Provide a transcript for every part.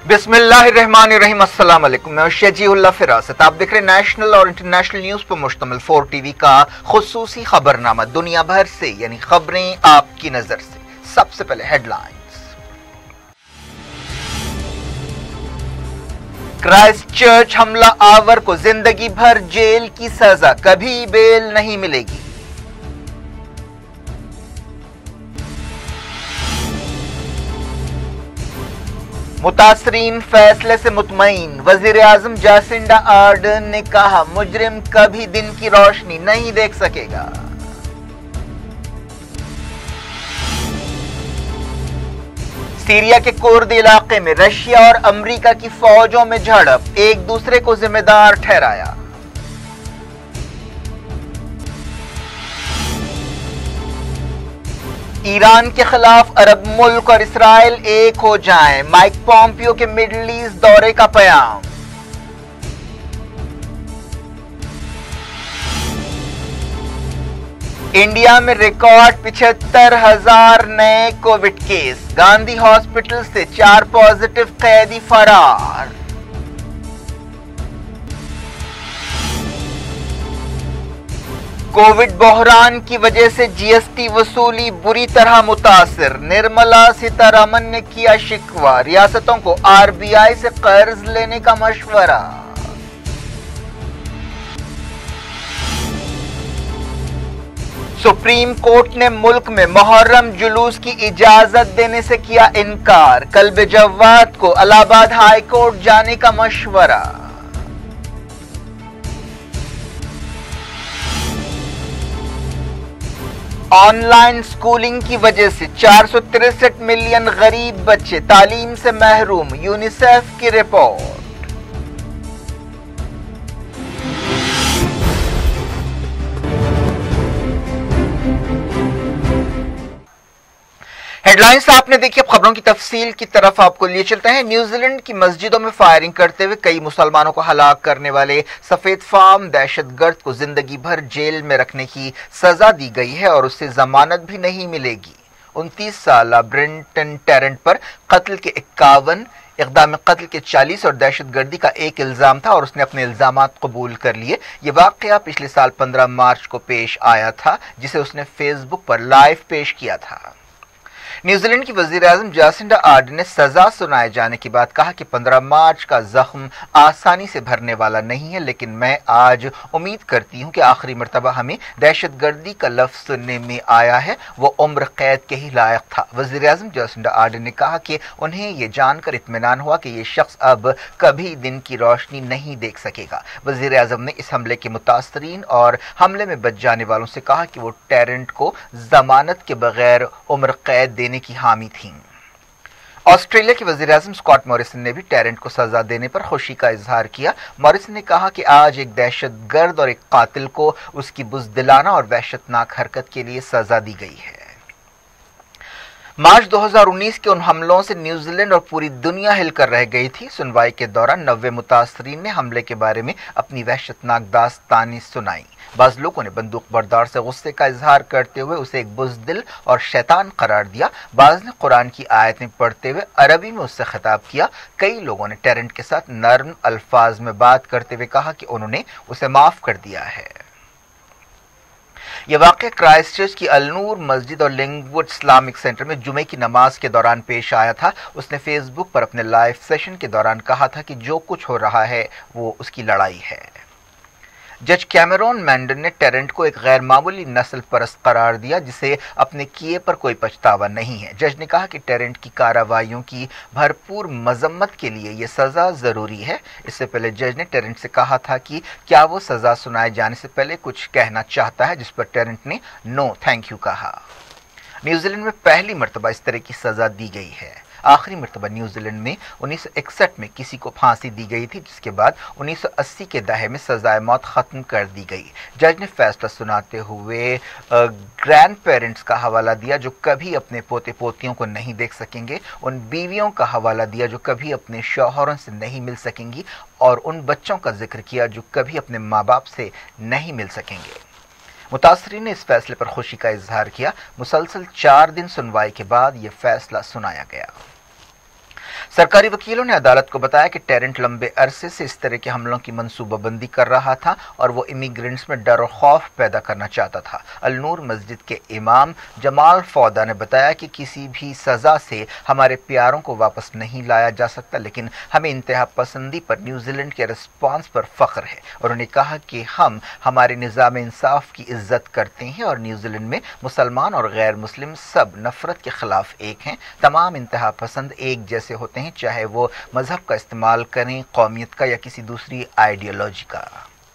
बिस्मिल्लाहिर्रहमानिर्रहीम। अस्सलाम वालेकुम। मैं शजीउल्लाह फिरासत। आप देख रहे हैं नेशनल और इंटरनेशनल न्यूज पर मुश्तमिल 4 टीवी का खुसूसी खबरनामा। दुनिया भर से यानी खबरें आपकी नजर से। सबसे पहले हेडलाइंस। क्राइस्ट चर्च हमला आवर को जिंदगी भर जेल की सजा, कभी बेल नहीं मिलेगी। मुतासरीन फैसले से मुतमईन। वजीर आजम जासिंडा आर्डर्न ने कहा मुजरिम कभी दिन की रोशनी नहीं देख सकेगा। सीरिया के कुर्द इलाके में रशिया और अमेरिका की फौजों में झड़प, एक दूसरे को जिम्मेदार ठहराया। ईरान के खिलाफ अरब मुल्क और इसराइल एक हो जाएं, माइक पॉम्पियो के मिडिल ईस्ट दौरे का पैगाम। इंडिया में रिकॉर्ड 75,000 नए कोविड केस। गांधी हॉस्पिटल से 4 पॉजिटिव कैदी फरार। कोविड बहरान की वजह से जीएसटी वसूली बुरी तरह मुतासिर। निर्मला सीतारमन ने किया शिकवा, रियासतों को आरबीआई से कर्ज लेने का मशवरा। सुप्रीम कोर्ट ने मुल्क में मुहर्रम जुलूस की इजाजत देने से किया इनकार। कल्ब जवाद को इलाहाबाद हाई कोर्ट जाने का मशवरा। ऑनलाइन स्कूलिंग की वजह से 463 मिलियन गरीब बच्चे तालीम से महरूम, यूनिसेफ की रिपोर्ट। हेडलाइंस आपने देखी। अब खबरों की तफसील की तरफ आपको लिए चलते हैं। न्यूजीलैंड की मस्जिदों में फायरिंग करते हुए कई मुसलमानों को हलाक करने वाले सफेद फार्म दहशतगर्द को जिंदगी भर जेल में रखने की सजा दी गई है और उससे जमानत भी नहीं मिलेगी। 29 साल ब्रेंटन टेरेंट पर कत्ल के 51, इक़दाम कत्ल के 40 और दहशतगर्दी का एक इल्जाम था और उसने अपने इल्जामात कबूल कर लिए। ये वाकया पिछले साल 15 मार्च को पेश आया था, जिसे उसने फेसबुक पर लाइव पेश किया था। न्यूजीलैंड की वजीर आजम जासिंडा आर्डर्न ने सजा सुनाए जाने के बाद कहा कि 15 मार्च का जख्म आसानी से भरने वाला नहीं है, लेकिन मैं आज उम्मीद करती हूं कि आखिरी मर्तबा हमें दहशतगर्दी का लफ्ज सुनने में आया है, वो उम्र कैद के ही लायक था। वजीर आजम जासिंडा आर्डर्न ने कहा कि उन्हें ये जानकर इत्मीनान हुआ कि ये शख्स अब कभी दिन की रोशनी नहीं देख सकेगा। वजीर आजम ने इस हमले के मुतासरीन और हमले में बच जाने वालों से कहा कि वो टेरेंट को जमानत के बगैर उम्र कैद देने की हामी थी। ऑस्ट्रेलिया के वजीर आजम स्कॉट मॉरिसन ने भी टेरेंट को सजा देने पर खुशी का इजहार किया। मॉरिसन ने कहा कि आज एक दहशतगर्द और एक कातिल को उसकी बुज़दिलाना और वहशतनाक हरकत के लिए सजा दी गई है। मार्च 2019 के उन हमलों से न्यूजीलैंड और पूरी दुनिया हिलकर रह गई थी। सुनवाई के दौरान 90 मुतासरीन ने हमले के बारे में अपनी वहशतनाक दास्तानी सुनाई। बाज़ लोगों ने बंदूक बरदार से गुस्से का इजहार करते हुए उसे एक बुज़दिल और शैतान करार दिया। बाज़ ने कुरान की आयतें पढ़ते हुए अरबी में उससे खिताब किया। कई लोगों ने टेरेंट के साथ नर्म अल्फाज में बात करते हुए कहा कि उन्होंने उसे माफ कर दिया है। यह वाक़या क्राइस्ट चर्च की अलनूर मस्जिद और लिंगवुड इस्लामिक सेंटर में जुमे की नमाज के दौरान पेश आया था। उसने फेसबुक पर अपने लाइव सेशन के दौरान कहा था कि जो कुछ हो रहा है वो उसकी लड़ाई है। जज कैमरॉन मैंडन ने टेरेंट को एक गैर मामूली नस्ल परस्त करार दिया, जिसे अपने किए पर कोई पछतावा नहीं है। जज ने कहा कि टेरेंट की कार्रवाइयों की भरपूर मजम्मत के लिए ये सजा जरूरी है। इससे पहले जज ने टेरेंट से कहा था कि क्या वो सजा सुनाए जाने से पहले कुछ कहना चाहता है, जिस पर टेरेंट ने नो थैंक यू कहा। न्यूजीलैंड में पहली मर्तबा इस तरह की सजा दी गई है। आखिरी मर्तबा न्यूजीलैंड में 1961 में किसी को फांसी दी गई थी, जिसके बाद 1980 के दहाके में सजाए मौत खत्म कर दी गई। जज ने फैसला सुनाते हुए ग्रैंड पेरेंट्स का हवाला दिया जो कभी अपने पोते पोतियों को नहीं देख सकेंगे, उन बीवियों का हवाला दिया जो कभी अपने शौहरों से नहीं मिल सकेंगी, और उन बच्चों का जिक्र किया जो कभी अपने माँ बाप से नहीं मिल सकेंगे। मुतासरीन ने इस फैसले पर खुशी का इजहार किया। मुसलसल 4 दिन सुनवाई के बाद यह फैसला सुनाया गया। सरकारी वकीलों ने अदालत को बताया कि टेरेंट लंबे अरसे से इस तरह के हमलों की मंसूबाबंदी कर रहा था और वो इमिग्रेंट्स में डर और खौफ पैदा करना चाहता था। अल-नूर मस्जिद के इमाम जमाल फौदा ने बताया कि किसी भी सजा से हमारे प्यारों को वापस नहीं लाया जा सकता, लेकिन हमें इंतहा पसंदी पर न्यूजीलैंड के रिस्पांस पर फख्र है। उन्होंने कहा कि हम हमारे निज़ाम इंसाफ की इज्जत करते हैं और न्यूजीलैंड में मुसलमान और गैर मुस्लिम सब नफरत के खिलाफ एक हैं। तमाम इंतहा पसंद एक जैसे होते हैं, चाहे वो मजहब का इस्तेमाल करें, कौमियत का या किसी दूसरी आइडियोलॉजी का।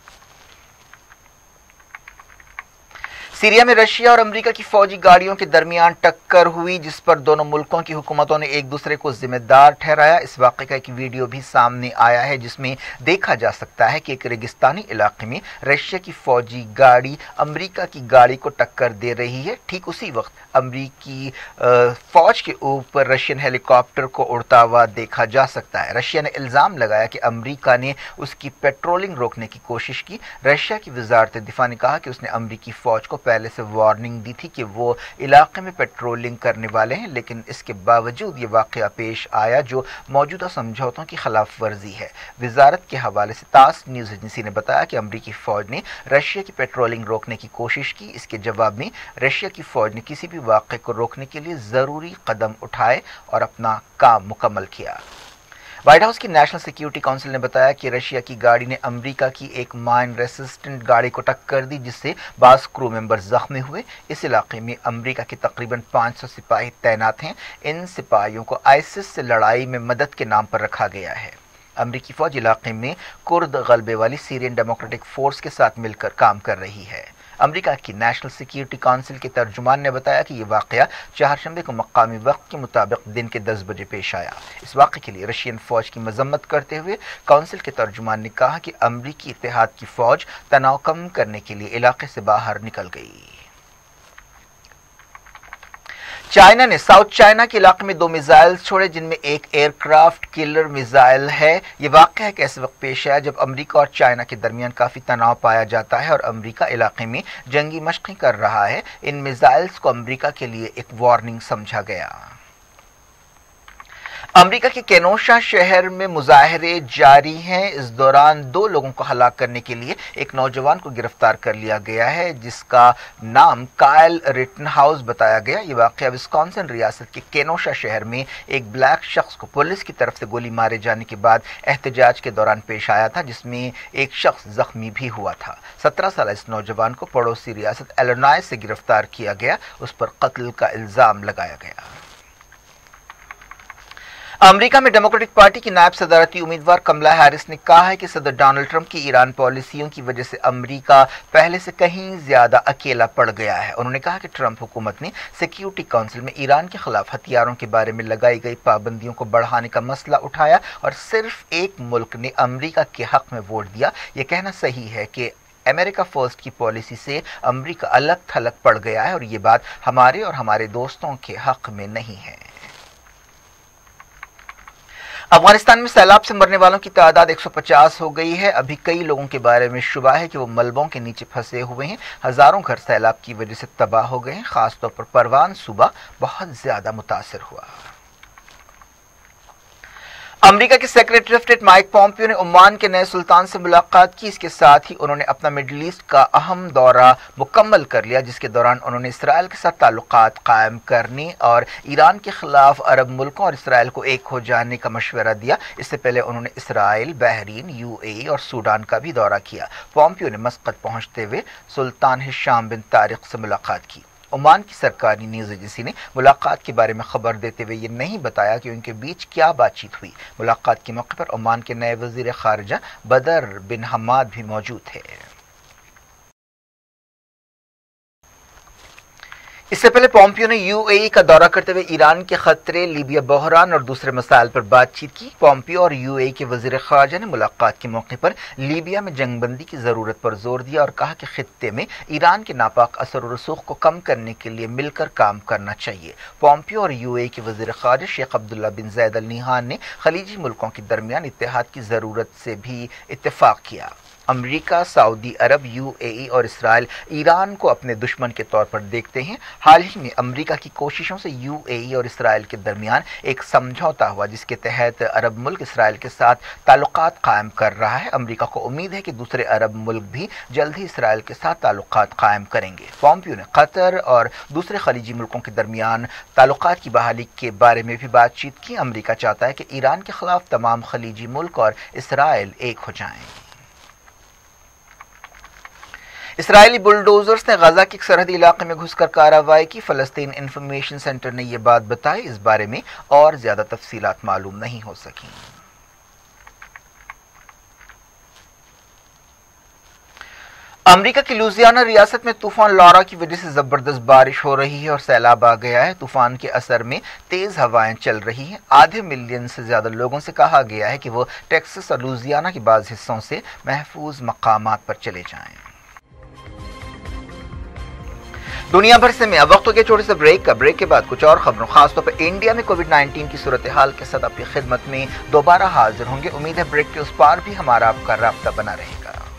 सीरिया में रशिया और अमेरिका की फौजी गाड़ियों के दरमियान टक्कर हुई, जिस पर दोनों मुल्कों की हुकूमतों ने एक दूसरे को जिम्मेदार ठहराया। इस वाक़े का एक वीडियो भी सामने आया है जिसमें देखा जा सकता है कि एक रेगिस्तानी इलाके में रशिया की फौजी गाड़ी अमेरिका की गाड़ी को टक्कर दे रही है। ठीक उसी वक्त अमेरिकी फौज के ऊपर रशियन हेलीकॉप्टर को उड़ता हुआ देखा जा सकता है। रशिया ने इल्ज़ाम लगाया कि अमेरिका ने उसकी पेट्रोलिंग रोकने की कोशिश की। रशिया की वजारत दिफा ने कहा कि उसने अमेरिकी फौज को पहले से वार्निंग दी थी कि वो इलाके में पेट्रोलिंग करने वाले हैं, लेकिन इसके बावजूद ये वाक़या पेश आया जो मौजूदा समझौतों की खिलाफ वर्जी है। वजारत के हवाले से तास न्यूज़ एजेंसी ने बताया कि अमेरिकी फौज ने रशिया की पेट्रोलिंग रोकने की कोशिश की। इसके जवाब में रशिया की फौज ने किसी भी वाक़े को रोकने के लिए ज़रूरी कदम उठाए और अपना काम मुकम्मल किया। व्हाइट हाउस की नेशनल सिक्योरिटी काउंसिल ने बताया कि रशिया की गाड़ी ने अमेरिका की एक माइन रेसिस्टेंट गाड़ी को टक्कर दी, जिससे बास क्रू मेंबर जख्मी हुए। इस इलाके में अमेरिका के तकरीबन 500 सिपाही तैनात हैं। इन सिपाहियों को आईसिस से लड़ाई में मदद के नाम पर रखा गया है। अमेरिकी फौज इलाके में कुर्द गलबे वाली सीरियन डेमोक्रेटिक फोर्स के साथ मिलकर काम कर रही है। अमेरिका की नेशनल सिक्योरिटी काउंसिल के तर्जुमान ने बताया कि यह वाक़या चारशंबे को मकामी वक्त के मुताबिक दिन के 10 बजे पेश आया। इस वाक़े के लिए रशियन फौज की मजम्मत करते हुए काउंसिल के तर्जुमान ने कहा कि अमेरिकी इत्तेहाद की फौज तनाव कम करने के लिए इलाके से बाहर निकल गई। चाइना ने साउथ चाइना के इलाके में 2 मिसाइल छोड़े, जिनमें एक एयरक्राफ्ट किलर मिसाइल है। ये वाक़या एक ऐसे वक्त पेश आया जब अमेरिका और चाइना के दरमियान काफ़ी तनाव पाया जाता है और अमेरिका इलाके में जंगी मशक़ें कर रहा है। इन मिसाइल्स को अमेरिका के लिए एक वार्निंग समझा गया। अमेरिका के केनोशा शहर में मुजाहरे जारी हैं। इस दौरान 2 लोगों को हलाक करने के लिए एक नौजवान को गिरफ्तार कर लिया गया है, जिसका नाम कायल रिटनहाउस बताया गया। ये वाक़या विस्कॉन्सिन रियासत के केनोशा शहर में एक ब्लैक शख्स को पुलिस की तरफ से गोली मारे जाने के बाद एहतजाज के दौरान पेश आया था, जिसमें एक शख्स जख्मी भी हुआ था। 17 साल इस नौजवान को पड़ोसी रियासत इलिनॉय से गिरफ्तार किया गया। उस पर कत्ल का इल्ज़ाम लगाया गया। अमेरिका में डेमोक्रेटिक पार्टी की नायब सदारती उम्मीदवार कमला हैरिस ने कहा है कि सदर डोनाल्ड ट्रंप की ईरान पॉलिसियों की वजह से अमेरिका पहले से कहीं ज्यादा अकेला पड़ गया है। उन्होंने कहा कि ट्रंप हुकूमत ने सिक्योरिटी काउंसिल में ईरान के खिलाफ हथियारों के बारे में लगाई गई पाबंदियों को बढ़ाने का मसला उठाया और सिर्फ एक मुल्क ने अमेरिका के हक में वोट दिया। ये कहना सही है कि अमेरिका फर्स्ट की पॉलिसी से अमेरिका अलग थलग पड़ गया है और ये बात हमारे और हमारे दोस्तों के हक में नहीं है। अफगानिस्तान में सैलाब से मरने वालों की तादाद 150 हो गई है। अभी कई लोगों के बारे में शुबा है कि वो मलबों के नीचे फंसे हुए हैं। हजारों घर सैलाब की वजह से तबाह हो गए हैं। खासतौर पर परवान सूबा बहुत ज्यादा मुतासिर हुआ। अमेरिका के secretary of state Mike Pompeo ने ओमान के नए सुल्तान से मुलाकात की। इसके साथ ही उन्होंने अपना मिडल ईस्ट का अहम दौरा मुकम्मल कर लिया, जिसके दौरान उन्होंने इसराइल के साथ ताल्लुकात कायम करने और ईरान के खिलाफ अरब मुल्कों और इसराइल को एक हो जाने का मशवरा दिया। इससे पहले उन्होंने इसराइल, बहरीन, यूएई और सूडान का भी दौरा किया। पॉम्पियो ने मस्कत पहुंचते हुए सुल्तान हिशाम बिन तारिक से मुलाकात की। ओमान की सरकारी न्यूज़ एजेंसी ने मुलाकात के बारे में खबर देते हुए ये नहीं बताया कि उनके बीच क्या बातचीत हुई। मुलाकात के मौके पर ओमान के नए वजीर खारजा बदर बिन हमाद भी मौजूद थे। इससे पहले पॉम्पियो ने यूएई का दौरा करते हुए ईरान के खतरे, लीबिया बहरान और दूसरे मसाइल पर बातचीत की। पॉम्पियो और यूएई के वजीर खारजा ने मुलाकात के मौके पर लीबिया में जंगबंदी की जरूरत पर जोर दिया और कहा कि खित्ते में ईरान के नापाक असर और रसूख को कम करने के लिए मिलकर काम करना चाहिए। पॉम्पियो और यूएई के वजीर खारजा शेख अब्दुल्ला बिन जैद अल निहान ने खलीजी मुल्कों के दरमियान इत्तेहाद की जरूरत से भी इत्तेफाक किया। अमेरिका, सऊदी अरब, यूएई और इसराइल ईरान को अपने दुश्मन के तौर पर देखते हैं। हाल ही में अमेरिका की कोशिशों से यूएई और इसराइल के दरमियान एक समझौता हुआ जिसके तहत अरब मुल्क इसराइल के साथ ताल्लुकात कायम कर रहा है। अमेरिका को उम्मीद है कि दूसरे अरब मुल्क भी जल्द ही इसराइल के साथ ताल्लुकात कायम करेंगे। पोम्पियो ने कतर और दूसरे खलीजी मुल्कों के दरमियान ताल्लुकात की बहाली के बारे में भी बातचीत की। अमेरिका चाहता है कि ईरान के खिलाफ तमाम खलीजी मुल्क और इसराइल एक हो जाएं। इसराइली बुलडोजर्स ने गजा के एक सरहदी इलाके में घुसकर कार्रवाई की। फलस्तीन इंफॉर्मेशन सेंटर ने यह बात बताई। इस बारे में और ज्यादा तफसीलात मालूम नहीं हो सकी। अमेरिका की लुजियाना रियासत में तूफान लॉरा की वजह से जबरदस्त बारिश हो रही है और सैलाब आ गया है। तूफान के असर में तेज हवाएं चल रही हैं। आधे मिलियन से ज्यादा लोगों से कहा गया है कि वो टेक्सास और लुजियाना के बाज़ हिस्सों से महफूज मकामात पर चले जाएं। दुनिया भर से मैं वक्त हो गया छोटे से ब्रेक का। ब्रेक के बाद कुछ और खबरों, खासतौर पर इंडिया में कोविड-19 की सूरत हाल के साथ आपकी खिदमत में दोबारा हाजिर होंगे। उम्मीद है ब्रेक के उस पार भी हमारा आपका राब्ता बना रहेगा।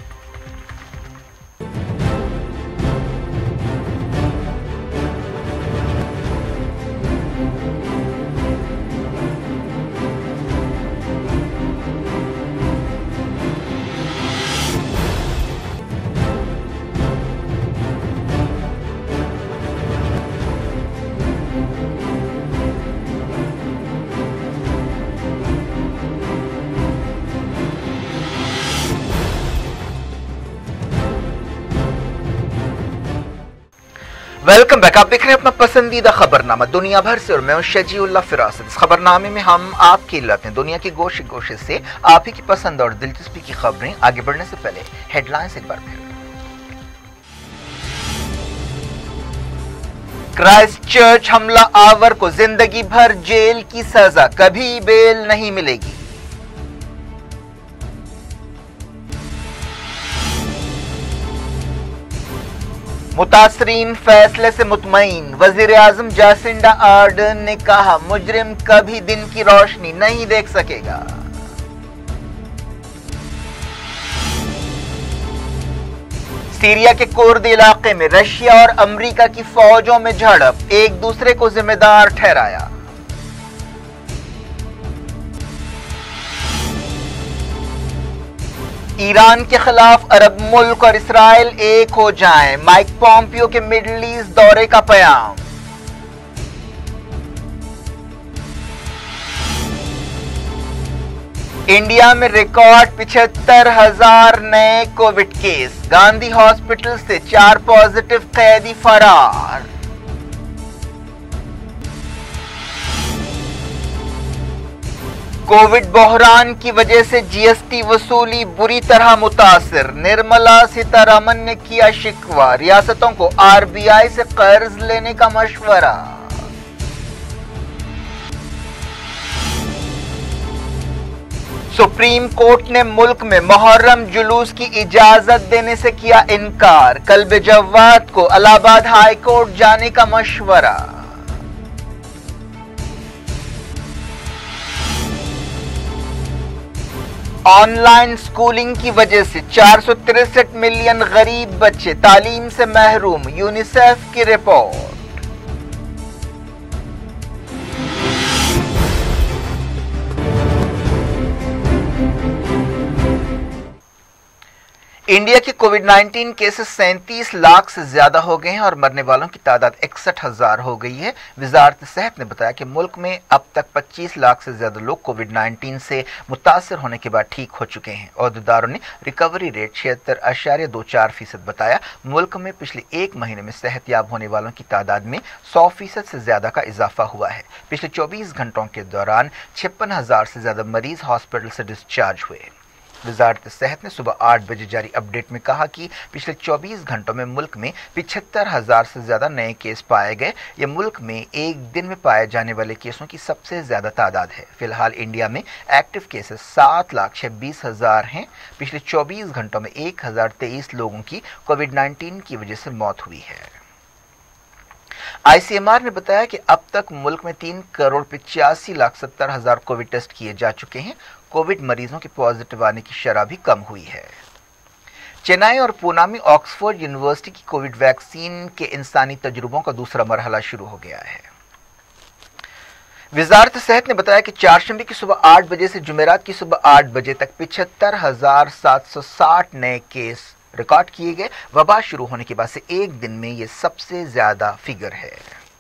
Welcome back. आप देख रहे हैं अपना पसंदीदा खबरनामा दुनिया भर से और मैं हूं शजीउल्लाह फिरासत। इस खबरनामे में हम आपके लाते हैं दुनिया के गोशे गोशे से आप ही की पसंद और दिलचस्पी की खबरें। आगे बढ़ने से पहले हेडलाइंस एक बार फिर। क्राइस्ट चर्च हमला आवर को जिंदगी भर जेल की सजा, कभी बेल नहीं मिलेगी। मुतासरीन फैसले से मुतमईन। वजीर आजम जासिंडा आर्डर्न ने कहा मुजरिम कभी दिन की रोशनी नहीं देख सकेगा। सीरिया के कुर्द इलाके में रशिया और अमेरिका की फौजों में झड़प, एक दूसरे को जिम्मेदार ठहराया। ईरान के खिलाफ अरब मुल्क और इसराइल एक हो जाएं, माइक पोम्पियो के मिडिल ईस्ट दौरे का पैगाम। इंडिया में रिकॉर्ड 75,000 नए कोविड केस। गांधी हॉस्पिटल से 4 पॉजिटिव कैदी फरार। कोविड बहरान की वजह से जीएसटी वसूली बुरी तरह मुतासिर। निर्मला सीतारमन ने किया शिकवा, रियासतों को आरबीआई से कर्ज लेने का मशवरा। सुप्रीम कोर्ट ने मुल्क में मुहर्रम जुलूस की इजाजत देने से किया इनकार। कल्ब जव्वाद को इलाहाबाद हाई कोर्ट जाने का मशवरा। ऑनलाइन स्कूलिंग की वजह से 463 मिलियन गरीब बच्चे तालीम से महरूम, यूनिसेफ की रिपोर्ट। इंडिया के कोविड-19 केसेस 37 लाख से ज्यादा हो गए हैं और मरने वालों की तादाद 61,000 हो गई है। वजारत सेहत ने बताया कि मुल्क में अब तक 25 लाख से ज्यादा लोग कोविड-19 से मुतासर होने के बाद ठीक हो चुके हैं। अहदेदारों ने रिकवरी रेट 76.24% बताया। मुल्क में पिछले एक महीने में सेहतयाब होने वालों की तादाद में 100% से ज्यादा का इजाफा हुआ है। पिछले 24 घंटों के दौरान 56,000 से ज्यादा मरीज हॉस्पिटल से डिस्चार्ज हुए। वजारत सेहत ने सुबह 8 बजे जारी अपडेट में कहा कि पिछले 24 घंटों में मुल्क में 75,000 से ज्यादा नए केस पाए गए। ये मुल्क में एक दिन में पाए जाने वाले केसों की सबसे ज्यादा तादाद है। फिलहाल इंडिया में एक्टिव केसेस 7,26,000 हैं। पिछले 24 घंटों में 1,023 लोगों की कोविड-19 की वजह से मौत हुई है। आईसीएमआर ने बताया कि अब तक मुल्क में 3,85,70,000 कोविड टेस्ट किए जा चुके हैं। कोविड मरीजों के पॉजिटिव आने की शरह भी कम हुई है। चेन्नई और पूना में ऑक्सफोर्ड यूनिवर्सिटी की कोविड वैक्सीन के इंसानी तजुर्बों का दूसरा मरहला शुरू हो गया है। वजारत सेहत ने बताया कि चारशंबे की सुबह 8 बजे से जुमेरात की सुबह 8 बजे तक 75,760 नए केस रिकॉर्ड किए गए। वबा शुरू होने के बाद से एक दिन में यह सबसे ज्यादा फिगर है।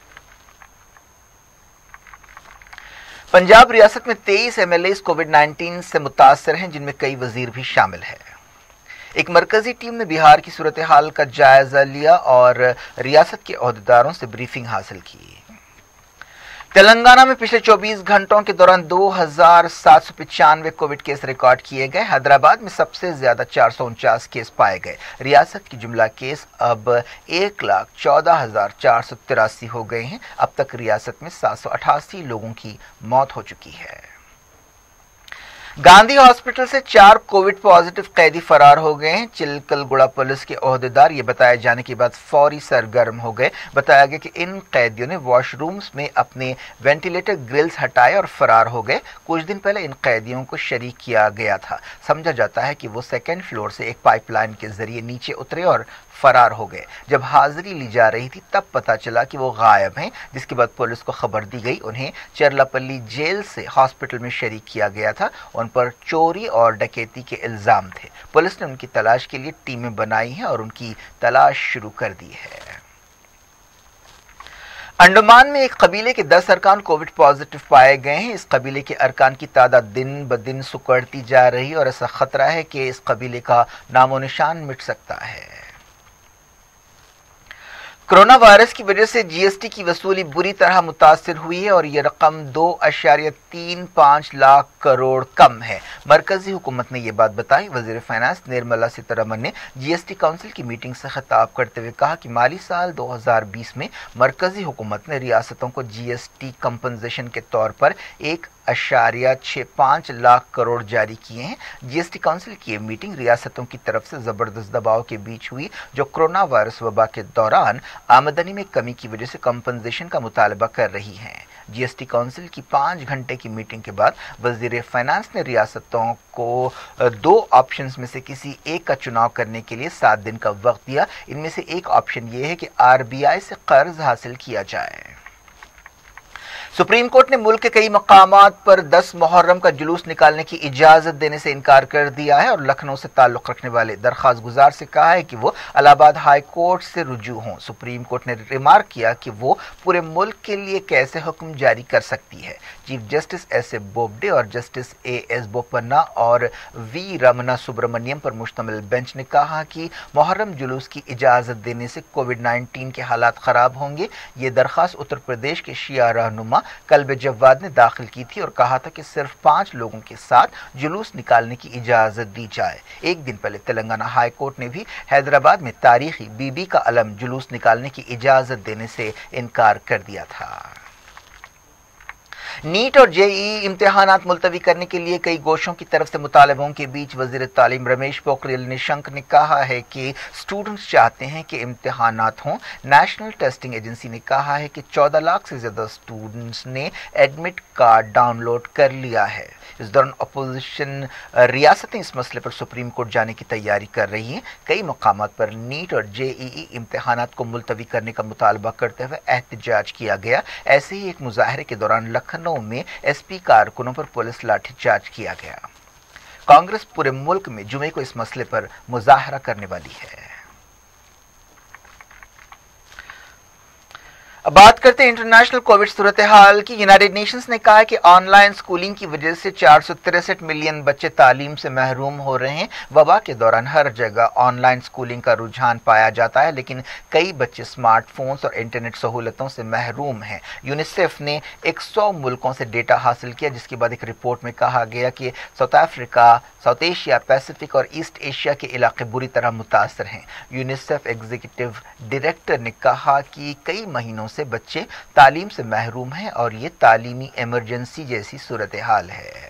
पंजाब रियासत में 23 एमएलए कोविड-19 से मुतासर हैं, जिनमें कई वजीर भी शामिल हैं। एक मरकजी टीम ने बिहार की सूरत हाल का जायजा लिया और रियासत के ओहदेदारों से ब्रीफिंग हासिल की। तेलंगाना में पिछले 24 घंटों के दौरान 2,795 कोविड केस रिकॉर्ड किए गए। हैदराबाद में सबसे ज्यादा 449 केस पाए गए। रियासत की जुमला केस अब 1,14,483 हो गए हैं। अब तक रियासत में 788 लोगों की मौत हो चुकी है। गांधी हॉस्पिटल से 4 कोविड पॉजिटिव कैदी फरार हो गए हैं। चिलकलगुड़ा पुलिस के ओहदेदार ये बताए जाने के बाद फौरी सरगर्म हो गए। बताया गया कि इन कैदियों ने वॉशरूम्स में अपने वेंटिलेटर ग्रिल्स हटाए और फरार हो गए। कुछ दिन पहले इन कैदियों को शरीक किया गया था। समझा जाता है कि वो सेकेंड फ्लोर से एक पाइपलाइन के जरिए नीचे उतरे और फरार हो गए। जब हाजिरी ली जा रही थी तब पता चला कि वो गायब हैं, जिसके बाद पुलिस को खबर दी गई। उन्हें चरलापल्ली जेल से हॉस्पिटल में शरीक किया गया था। उन पर चोरी और डकैती के इल्जाम थे। पुलिस ने उनकी तलाश के लिए टीमें बनाई हैं और उनकी तलाश शुरू कर दी है। अंडमान में एक कबीले के 10 अरकान कोविड पॉजिटिव पाए गए हैं। इस कबीले के अरकान की तादाद दिन ब दिन सुकड़ती जा रही है और ऐसा खतरा है कि इस कबीले का नामो निशान मिट सकता है। कोरोना वायरस की वजह से जीएसटी की वसूली बुरी तरह मुतासिर हुई है और यह रकम 2.35 लाख करोड़ कम है। मरकजी हुकूमत ने यह बात बताई। वजीर फाइनेंस निर्मला सीतारमण ने जीएसटी काउंसिल की मीटिंग से खिताब करते हुए कहा कि माली साल 2020 में मरकजी हुकूमत ने रियासतों को जीएसटी कंपनसेशन के तौर पर 1.65 लाख करोड़ जारी किए हैं। जीएसटी काउंसिल की मीटिंग रियासतों की तरफ से जबरदस्त दबाव के बीच हुई, जो कोरोना वायरस वबा के दौरान आमदनी में कमी की वजह से कंपनसेशन का मुतालबा कर रही हैं। जीएसटी काउंसिल की 5 घंटे की मीटिंग के बाद वजीर फाइनेंस ने रियासतों को 2 ऑप्शंस में से किसी एक का चुनाव करने के लिए 7 दिन का वक्त दिया। इनमें से एक ऑप्शन ये है कि आरबीआई से कर्ज हासिल किया जाए। सुप्रीम कोर्ट ने मुल्क के कई मकामात पर 10 मुहर्रम का जुलूस निकालने की इजाजत देने से इनकार कर दिया है और लखनऊ से ताल्लुक रखने वाले दरख्वास्त गुजार से कहा है कि वो इलाहाबाद हाई कोर्ट से रुजू हों। सुप्रीम कोर्ट ने रिमार्क किया कि वो पूरे मुल्क के लिए कैसे हुक्म जारी कर सकती है। Chief justice S A Bobde और जस्टिस ए.एस. बोपन्ना और वी रमना सुब्रमण्यम पर मुश्तमिल बेंच ने कहा कि मुहर्रम जुलूस की इजाजत देने से कोविड-19 के हालात खराब होंगे। ये दरख्वास्त उत्तर प्रदेश के शिया रहनुमा कल्ब जवाद ने दाखिल की थी और कहा था कि सिर्फ 5 लोगों के साथ जुलूस निकालने की इजाजत दी जाए। एक दिन पहले तेलंगाना हाई कोर्ट ने भी हैदराबाद में तारीखी बीबी का अलम जुलूस निकालने की इजाजत देने से इनकार कर दिया था। नीट और जेईई इम्तिहानात मुलतवी करने के लिए कई गोशों की तरफ से मुतालबों के बीच वजीर तालीम रमेश पोखरियाल निशंक ने कहा है कि स्टूडेंट्स चाहते हैं कि इम्तिहानात हों। नेशनल टेस्टिंग एजेंसी ने कहा है कि 14 लाख से ज्यादा स्टूडेंट्स ने एडमिट कार्ड डाउनलोड कर लिया है। इस दौरान अपोजिशन रियासतें इस मसले पर सुप्रीम कोर्ट जाने की तैयारी कर रही हैं। कई मकामात पर नीट और जेईई इम्तिहानात को मुलतवी करने का मुतालबा करते हुए एहतजाज किया गया। ऐसे ही एक मुजाहरे के दौरान लखनऊ में एसपी कारकुनों पर पुलिस लाठीचार्ज किया गया। कांग्रेस पूरे मुल्क में जुमे को इस मसले पर मुजाहरा करने वाली है। अब बात करते हैं इंटरनेशनल कोविड सूरत हाल की। यूनाइटेड नेशंस ने कहा है कि ऑनलाइन स्कूलिंग की वजह से 463 मिलियन बच्चे तालीम से महरूम हो रहे हैं। वबा के दौरान हर जगह ऑनलाइन स्कूलिंग का रुझान पाया जाता है, लेकिन कई बच्चे स्मार्टफोन्स और इंटरनेट सहूलतों से महरूम हैं। यूनिसेफ ने 100 मुल्कों से डेटा हासिल किया, जिसके बाद एक रिपोर्ट में कहा गया कि South Africa, South Asia, Pacific और ईस्ट एशिया के इलाके बुरी तरह मुतासर हैं। यूनिसेफ एग्जीक्यूटिव डायरेक्टर ने कहा कि कई महीनों से बच्चे तालीम से महरूम हैं और ये तालीमी इमरजेंसी जैसी सूरत हाल है।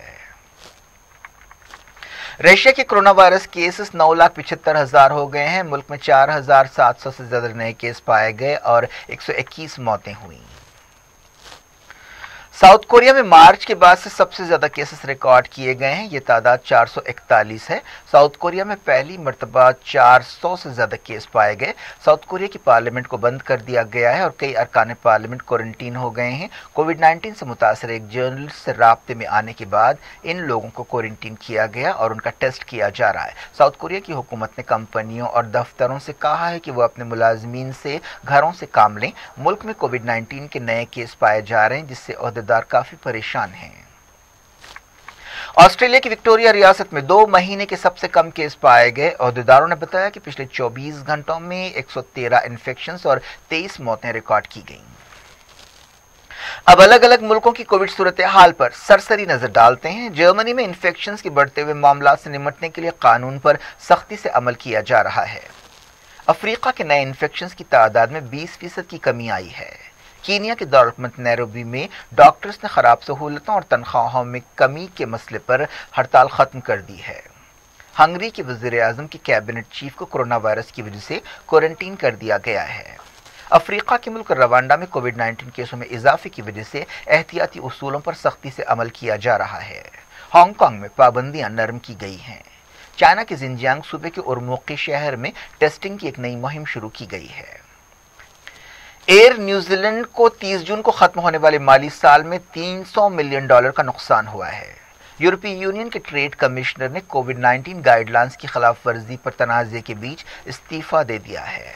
रशिया के कोरोना वायरस केसेस 9,75,000 हो गए हैं। मुल्क में 4,700 से ज्यादा नए केस पाए गए और 121 मौतें हुई। साउथ कोरिया में मार्च के बाद से सबसे ज्यादा केसेस रिकॉर्ड किए गए हैं। ये तादाद 441 है। साउथ कोरिया में पहली मर्तबा 400 से ज्यादा केस पाए गए। साउथ कोरिया की पार्लियामेंट को बंद कर दिया गया है और कई अरकान पार्लियामेंट क्वारंटीन हो गए हैं। कोविड-19 से मुतासर एक जर्नलिस्ट से राब्ते में आने के बाद इन लोगों को क्वारंटीन किया गया और उनका टेस्ट किया जा रहा है। साउथ कोरिया की हुकूमत ने कंपनियों और दफ्तरों से कहा है कि वो अपने मुलाजमीन से घरों से काम लें। मुल्क में कोविड-19 के नए केस पाए जा रहे हैं, जिससे ओहदेदार काफी परेशान हैं। ऑस्ट्रेलिया की विक्टोरिया रियासत में 2 महीने के सबसे कम केस पाए गए। ओहदेदारों ने बताया कि पिछले 24 घंटों में 113 इन्फेक्शंस और 23 मौतें रिकॉर्ड की गईं। अब अलग अलग मुल्कों की कोविड सूरत हाल पर सरसरी नजर डालते हैं। जर्मनी में इन्फेक्शंस के बढ़ते हुए मामला से निपटने के लिए कानून पर सख्ती से अमल किया जा रहा है। अफ्रीका के नए इन्फेक्शंस की तादाद में 20% की कमी आई है। कीनिया के दौलतमंद नैरोबी में डॉक्टर्स ने खराब सहूलतों और तनख्वाहों में कमी के मसले पर हड़ताल खत्म कर दी है। हंगरी के वजीर आजम की कैबिनेट चीफ को कोरोना वायरस की वजह से क्वारंटीन कर दिया गया है। अफ्रीका के मुल्क रवांडा में कोविड-19 केसों में इजाफे की वजह से एहतियाती उसूलों पर सख्ती से अमल किया जा रहा है। हांगकांग में पाबंदियां नरम की गई हैं। चाइना के जिनजियांग सूबे के उर्मुकी शहर में टेस्टिंग की एक नई मुहिम शुरू की गई है। एयर न्यूजीलैंड को 30 जून को खत्म होने वाले माली साल में $300 मिलियन का नुकसान हुआ है। यूरोपीय यूनियन के ट्रेड कमिश्नर ने कोविड-19 गाइडलाइंस की खिलाफ वर्जी पर तनाज़े के बीच इस्तीफा दे दिया है।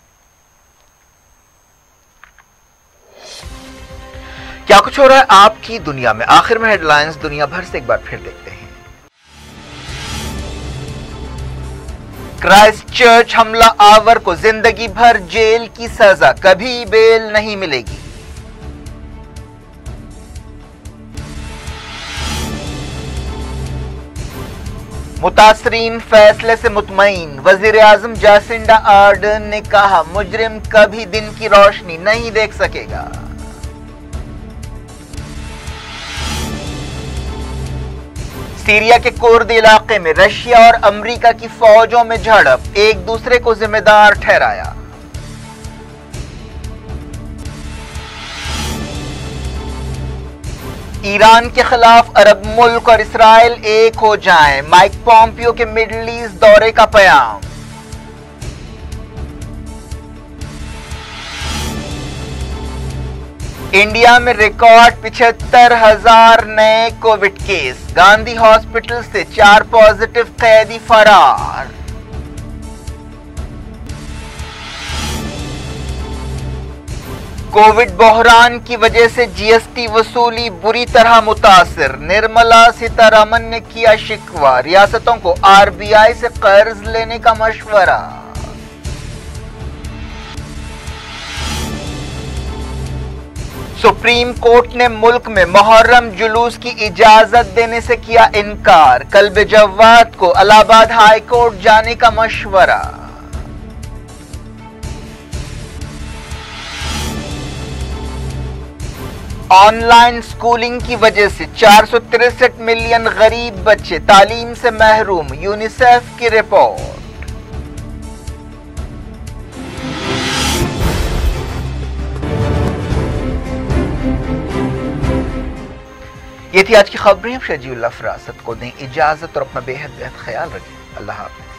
क्या कुछ हो रहा है आपकी दुनिया में, आखिर में हेडलाइंस दुनिया भर से एक बार फिर देखते हैं। क्राइस्ट चर्च हमला आवर को जिंदगी भर जेल की सजा, कभी बेल नहीं मिलेगी। मुतासरीन फैसले से मुतमईन। वजीर आजम जासिंडा आर्डर्न ने कहा मुजरिम कभी दिन की रोशनी नहीं देख सकेगा। सीरिया के कुर्द इलाके में रशिया और अमेरिका की फौजों में झड़प, एक दूसरे को जिम्मेदार ठहराया। ईरान के खिलाफ अरब मुल्क और इसराइल एक हो जाएं, माइक पॉम्पियो के मिडिल ईस्ट दौरे का पैगाम। इंडिया में रिकॉर्ड 75,000 नए कोविड केस। गांधी हॉस्पिटल से 4 पॉजिटिव कैदी फरार। कोविड बहरान की वजह से जीएसटी वसूली बुरी तरह मुतासिर। निर्मला सीतारमन ने किया शिकवा, रियासतों को आरबीआई से कर्ज लेने का मशवरा। सुप्रीम कोर्ट ने मुल्क में मुहर्रम जुलूस की इजाजत देने से किया इनकार। कल्ब जव्वाद को इलाहाबाद हाई कोर्ट जाने का मशवरा। ऑनलाइन स्कूलिंग की वजह से 463 मिलियन गरीब बच्चे तालीम से महरूम, यूनिसेफ की रिपोर्ट। ये थी आज की खबरें। शजीउल्लाह फरासत को दें इजाजत और अपना बेहद ख्याल रखें। अल्लाह हाफ़िज़।